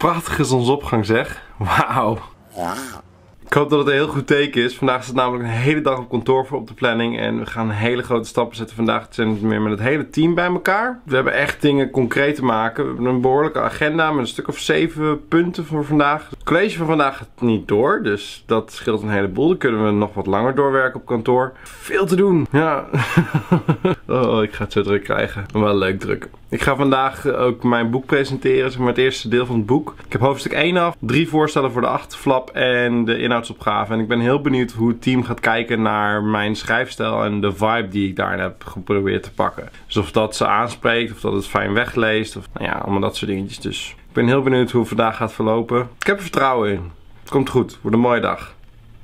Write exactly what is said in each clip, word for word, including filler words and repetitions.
Prachtige zonsopgang zeg. Wauw. Ik hoop dat het een heel goed teken is. Vandaag staat namelijk een hele dag op kantoor voor op de planning. En we gaan hele grote stappen zetten vandaag. Het zijn meer met het hele team bij elkaar. We hebben echt dingen concreet te maken. We hebben een behoorlijke agenda met een stuk of zeven punten voor vandaag. Het college van vandaag gaat niet door. Dus dat scheelt een heleboel. Dan kunnen we nog wat langer doorwerken op kantoor. Veel te doen. Ja. Oh, ik ga het zo druk krijgen. Maar wel leuk druk. Ik ga vandaag ook mijn boek presenteren. Zeg maar het eerste deel van het boek. Ik heb hoofdstuk één af. Drie voorstellen voor de achterflap en de inhoudsopgave. En ik ben heel benieuwd hoe het team gaat kijken naar mijn schrijfstijl en de vibe die ik daarin heb geprobeerd te pakken. Dus of dat ze aanspreekt, of dat het fijn wegleest. Of nou ja, allemaal dat soort dingetjes. Dus ik ben heel benieuwd hoe het vandaag gaat verlopen. Ik heb er vertrouwen in. Het komt goed. Het wordt een mooie dag.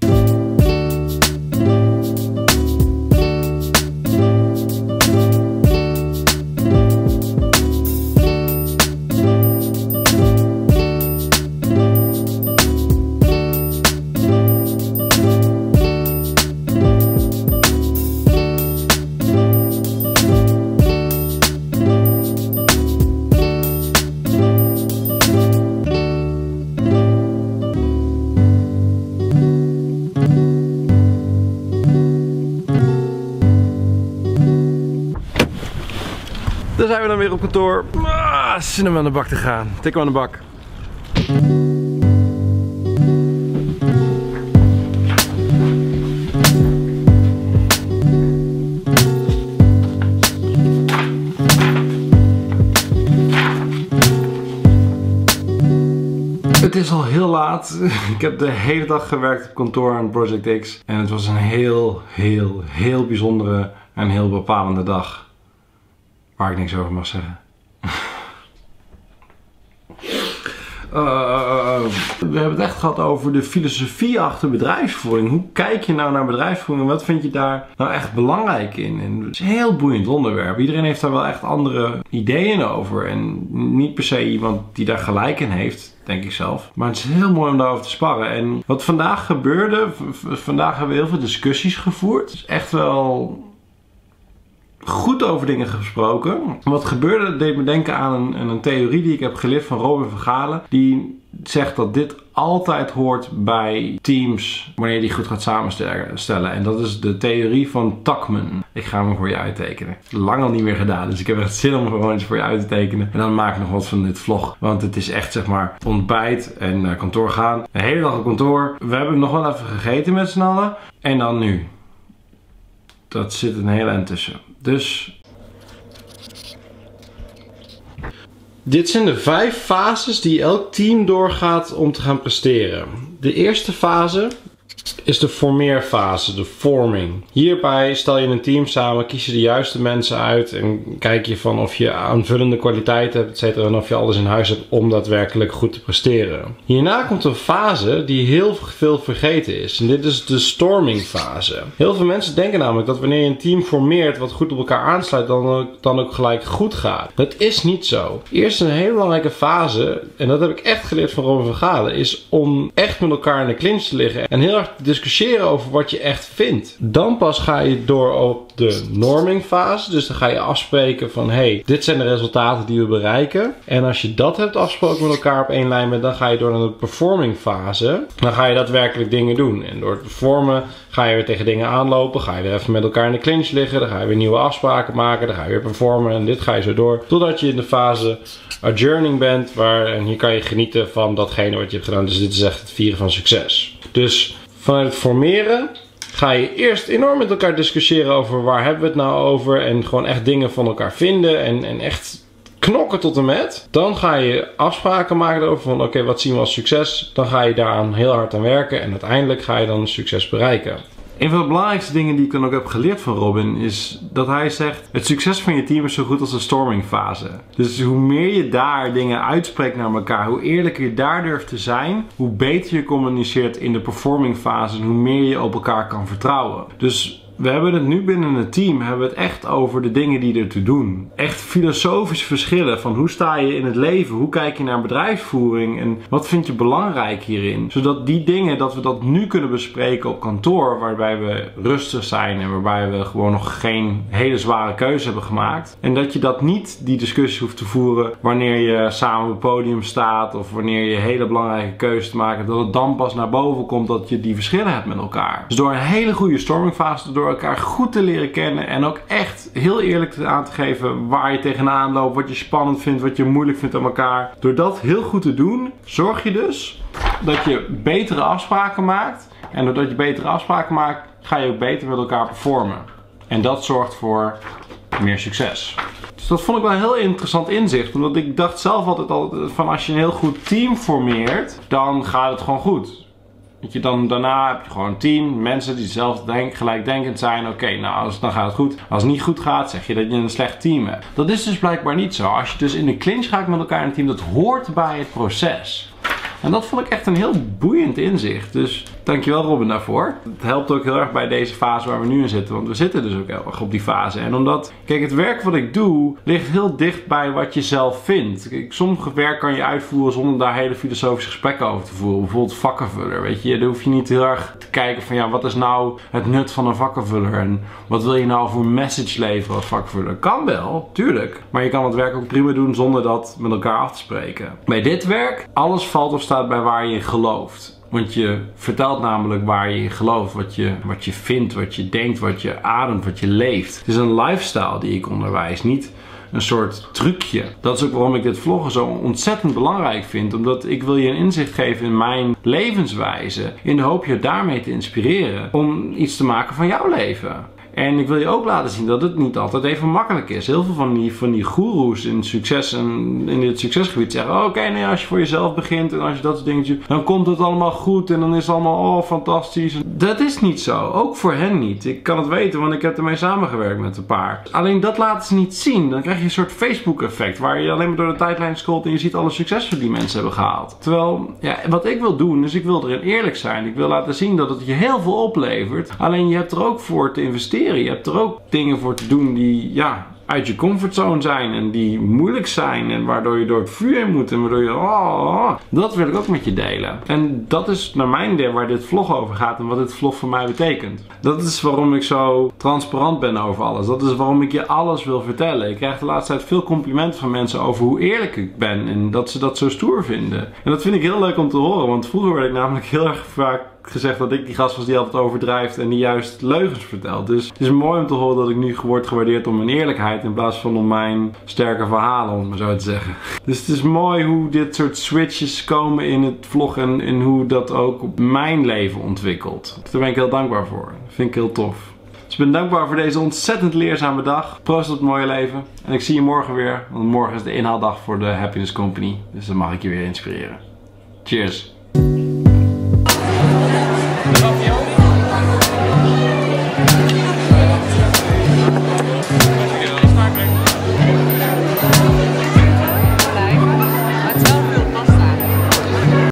Daar zijn we dan weer op kantoor. Ah, zin om aan de bak te gaan. Tik hem aan de bak. Het is al heel laat. Ik heb de hele dag gewerkt op kantoor aan Project X. En het was een heel, heel, heel bijzondere en heel bepalende dag. Waar ik niks over mag zeggen. Uh, uh, uh, we hebben het echt gehad over de filosofie achter bedrijfsvoering. Hoe kijk je nou naar bedrijfsvoering en wat vind je daar nou echt belangrijk in? En het is een heel boeiend onderwerp. Iedereen heeft daar wel echt andere ideeën over. En niet per se iemand die daar gelijk in heeft, denk ik zelf. Maar het is heel mooi om daarover te sparren. En wat vandaag gebeurde, vandaag hebben we heel veel discussies gevoerd. Het is echt wel goed over dingen gesproken. Wat gebeurde deed me denken aan een, een theorie die ik heb geleerd van Robin van Galen. Die zegt dat dit altijd hoort bij teams wanneer die goed gaat samenstellen. En dat is de theorie van Tuckman. Ik ga hem voor je uittekenen. Lang al niet meer gedaan, dus ik heb echt zin om gewoon eens voor je uit te tekenen. En dan maak ik nog wat van dit vlog. Want het is echt zeg maar ontbijt en naar kantoor gaan. De hele dag op kantoor. We hebben nog wel even gegeten met z'n allen. En dan nu. Dat zit een hele eind tussen. Dus dit zijn de vijf fases die elk team doorgaat om te gaan presteren. De eerste fase is de formeerfase, de forming. Hierbij stel je een team samen, kies je de juiste mensen uit en kijk je van of je aanvullende kwaliteiten hebt, et cetera. En of je alles in huis hebt om daadwerkelijk goed te presteren. Hierna komt een fase die heel veel vergeten is. En dit is de storming fase. Heel veel mensen denken namelijk dat wanneer je een team formeert wat goed op elkaar aansluit, dan, dan ook gelijk goed gaat. Dat is niet zo. Eerst een hele belangrijke fase, en dat heb ik echt geleerd van Robin van Galen, is om echt met elkaar in de clinch te liggen en heel erg discussiëren over wat je echt vindt. Dan pas ga je door op de norming fase. Dus dan ga je afspreken van hey, dit zijn de resultaten die we bereiken. En als je dat hebt afgesproken met elkaar op één lijn bent, dan ga je door naar de performing fase. Dan ga je daadwerkelijk dingen doen. En door te performen ga je weer tegen dingen aanlopen. Ga je weer even met elkaar in de clinch liggen. Dan ga je weer nieuwe afspraken maken. Dan ga je weer performen. En dit ga je zo door. Totdat je in de fase adjourning bent. Waar, en hier kan je genieten van datgene wat je hebt gedaan. Dus dit is echt het vieren van succes. Dus vanuit het formeren ga je eerst enorm met elkaar discussiëren over waar hebben we het nou over. En gewoon echt dingen van elkaar vinden. En, en echt knokken tot en met. Dan ga je afspraken maken over van oké, okay, wat zien we als succes. Dan ga je daaraan heel hard aan werken. En uiteindelijk ga je dan succes bereiken. Een van de belangrijkste dingen die ik dan ook heb geleerd van Robin is dat hij zegt: het succes van je team is zo goed als de stormingfase. Dus hoe meer je daar dingen uitspreekt naar elkaar, hoe eerlijker je daar durft te zijn, hoe beter je communiceert in de performingfase en hoe meer je op elkaar kan vertrouwen. Dus We hebben het nu binnen het team hebben we het echt over de dingen die ertoe doen. Echt filosofische verschillen van hoe sta je in het leven, hoe kijk je naar bedrijfsvoering en wat vind je belangrijk hierin. Zodat die dingen, dat we dat nu kunnen bespreken op kantoor, waarbij we rustig zijn en waarbij we gewoon nog geen hele zware keuze hebben gemaakt. En dat je dat niet die discussie hoeft te voeren wanneer je samen op het podium staat of wanneer je hele belangrijke keuzes te maken, dat het dan pas naar boven komt dat je die verschillen hebt met elkaar. Dus door een hele goede stormingfase, door elkaar goed te leren kennen en ook echt heel eerlijk aan te geven waar je tegenaan loopt, wat je spannend vindt, wat je moeilijk vindt aan elkaar. Door dat heel goed te doen, zorg je dus dat je betere afspraken maakt. En doordat je betere afspraken maakt, ga je ook beter met elkaar performen. En dat zorgt voor meer succes. Dus dat vond ik wel een heel interessant inzicht. Omdat ik dacht zelf altijd al van als je een heel goed team formeert, dan gaat het gewoon goed. Weet je, dan, daarna heb je gewoon een team, mensen die zelf denk, gelijkdenkend zijn. Oké, okay, nou als, dan gaat het goed. Als het niet goed gaat, zeg je dat je een slecht team hebt. Dat is dus blijkbaar niet zo. Als je dus in de clinch gaat met elkaar in een team, dat hoort bij het proces. En dat vond ik echt een heel boeiend inzicht. Dus dankjewel Robin daarvoor. Het helpt ook heel erg bij deze fase waar we nu in zitten. Want we zitten dus ook heel erg op die fase. En omdat, kijk, het werk wat ik doe ligt heel dicht bij wat je zelf vindt. Kijk, sommige werk kan je uitvoeren zonder daar hele filosofische gesprekken over te voeren. Bijvoorbeeld vakkenvuller, weet je. Daar hoef je niet heel erg te kijken van ja, wat is nou het nut van een vakkenvuller? En wat wil je nou voor message leveren als vakkenvuller? Kan wel, tuurlijk. Maar je kan het werk ook prima doen zonder dat met elkaar af te spreken. Bij dit werk, alles valt of staat bij waar je in gelooft. Want je vertelt namelijk waar je in gelooft, wat je, wat je vindt, wat je denkt, wat je ademt, wat je leeft. Het is een lifestyle die ik onderwijs, niet een soort trucje. Dat is ook waarom ik dit vloggen zo ontzettend belangrijk vind. Omdat ik wil je een inzicht geven in mijn levenswijze. In de hoop je daarmee te inspireren om iets te maken van jouw leven. En ik wil je ook laten zien dat het niet altijd even makkelijk is. Heel veel van die, van die goeroes in succes en in dit succesgebied zeggen: oké, okay, nee, als je voor jezelf begint en als je dat soort dingen doet, dan komt het allemaal goed en dan is het allemaal oh fantastisch. Dat is niet zo. Ook voor hen niet. Ik kan het weten, want ik heb ermee samengewerkt met een paar. Alleen dat laten ze niet zien. Dan krijg je een soort Facebook effect waar je alleen maar door de tijdlijn scrolt en je ziet alle successen die mensen hebben gehaald. Terwijl, ja, wat ik wil doen is ik wil erin eerlijk zijn. Ik wil laten zien dat het je heel veel oplevert. Alleen je hebt er ook voor te investeren. Je hebt er ook dingen voor te doen die ja, uit je comfortzone zijn en die moeilijk zijn en waardoor je door het vuur in moet en waardoor je oh, oh, dat wil ik ook met je delen. En dat is naar mijn idee waar dit vlog over gaat en wat dit vlog voor mij betekent. Dat is waarom ik zo transparant ben over alles. Dat is waarom ik je alles wil vertellen. Ik krijg de laatste tijd veel complimenten van mensen over hoe eerlijk ik ben en dat ze dat zo stoer vinden. En dat vind ik heel leuk om te horen, want vroeger werd ik namelijk heel erg vaak gezegd dat ik die gast was die altijd overdrijft en die juist leugens vertelt. Dus het is mooi om te horen dat ik nu word gewaardeerd om mijn eerlijkheid in plaats van om mijn sterke verhalen, om het maar zo te zeggen. Dus het is mooi hoe dit soort switches komen in het vlog en, en hoe dat ook op mijn leven ontwikkelt. Daar ben ik heel dankbaar voor. Dat vind ik heel tof. Dus ik ben dankbaar voor deze ontzettend leerzame dag. Proost op het mooie leven. En ik zie je morgen weer, want morgen is de inhaaldag voor de Happiness Company. Dus dan mag ik je weer inspireren. Cheers! Love you.